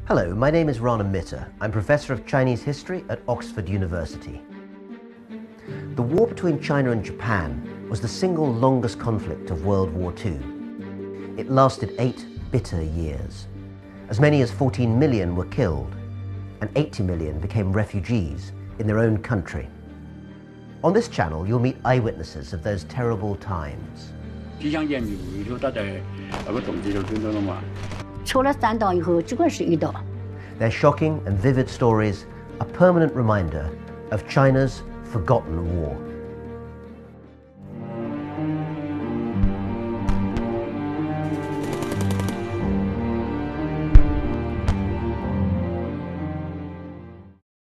Hello, my name is Rana Mitter. I'm Professor of Chinese History at Oxford University. The war between China and Japan was the single longest conflict of World War II. It lasted 8 bitter years. As many as 14 million were killed, and 80 million became refugees in their own country. On this channel, you'll meet eyewitnesses of those terrible times. 出了3岛以后，这个是1岛。 Their shocking and vivid stories, a permanent reminder of China's forgotten war.